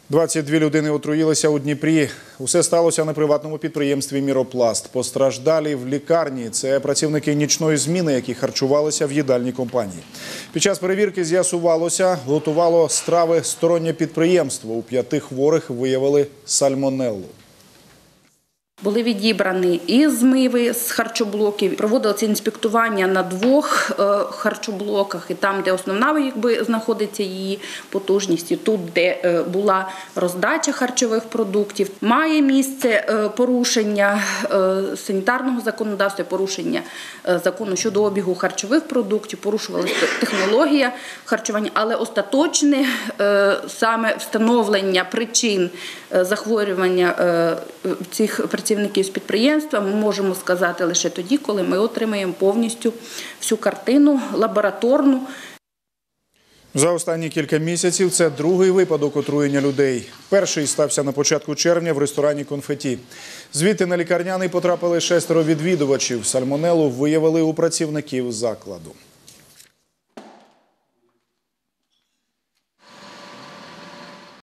22 людини отруїлися у Дніпрі. Усе сталося на приватному підприємстві «Міропласт». Постраждалі в лікарні – це працівники нічної зміни, які харчувалися в їдальній компанії. Під час перевірки з'ясувалося, готувало страви стороннє підприємство. У 5 хворих виявили сальмонеллу. Були відібрані і змиви з харчоблоків, проводилося інспектування на 2 харчоблоках, і там, де основна знаходиться її потужність, і тут, де була роздача харчових продуктів. Має місце порушення санітарного законодавства, порушення закону щодо обігу харчових продуктів, порушувалася технологія харчування, але остаточне саме встановлення причин захворювання цих працівників з підприємства ми можемо сказати лише тоді, коли ми отримаємо повністю всю картину лабораторну. За останні кілька місяців це другий випадок отруєння людей. Перший стався на початку червня в ресторані «Конфеті». Звідти на лікарняний потрапили 6 відвідувачів. Сальмонеллу виявили у працівників закладу.